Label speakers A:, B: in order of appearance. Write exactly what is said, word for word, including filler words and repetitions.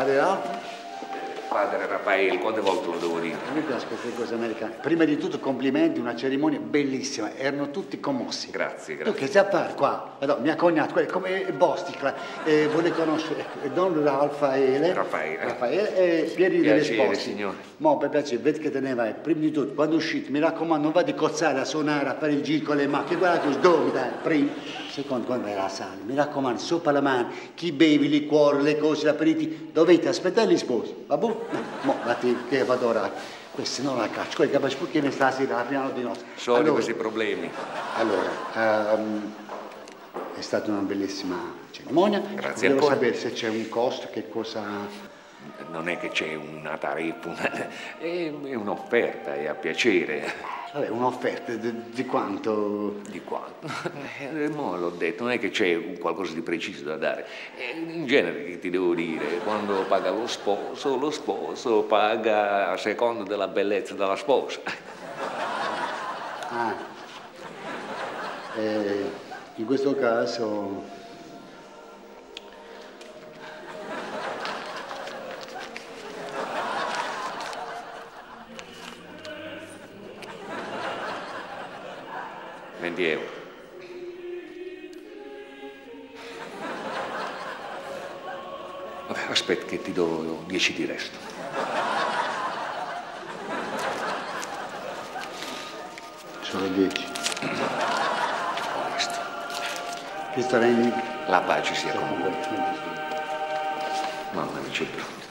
A: padre Alfa?
B: Padre Raffaele, quante volte lo devo dire?
A: A me piace queste cose americane. Prima di tutto complimenti, una cerimonia bellissima, erano tutti commossi.
B: Grazie, grazie.
A: Tu che sai fare qua? Allora, mia cognata, come Bosticla, eh, vuole conoscere Don Raffaele,
B: Raffaele.
A: Raffaele e Pieri delle
B: Piacere,
A: Sposi.
B: signore.
A: Mo, per piacere, vedi che te ne vai. Prima di tutto, quando uscite, mi raccomando, non vadi a cozzare, a suonare, a fare il giro con le macchine. Guarda tu, dove dai, prima. Secondo, quando vai alla sala, mi raccomando, sopra la mano, chi bevi, il liquore, le cose, l'aperitivo, dovete aspettare gli sposi. Va bene? Mo, vatti, che vado ora. Questo non la caccio, quelli capaci perché mi stasera la prima di notte.
B: Solo
A: allora,
B: questi problemi.
A: Allora, um, è stata una bellissima cerimonia.
B: Grazie
A: Volevo
B: ancora.
A: sapere se c'è un costo, che cosa...
B: Non è che c'è una tariffa, una... è un'offerta, è a piacere.
A: Vabbè, un'offerta di, di quanto?
B: Di quanto? Eh, mo l'ho detto, non è che c'è un qualcosa di preciso da dare. Eh, in genere, che ti devo dire, quando paga lo sposo, lo sposo paga a seconda della bellezza della sposa.
A: Ah, eh, in questo caso...
B: venti euro. Vabbè, aspetta che ti do dieci di resto.
A: Sono dieci.
B: Questo.
A: Cristo regni.
B: La pace sia con voi.
A: Sempre.
B: Mamma mia, c'è pronto.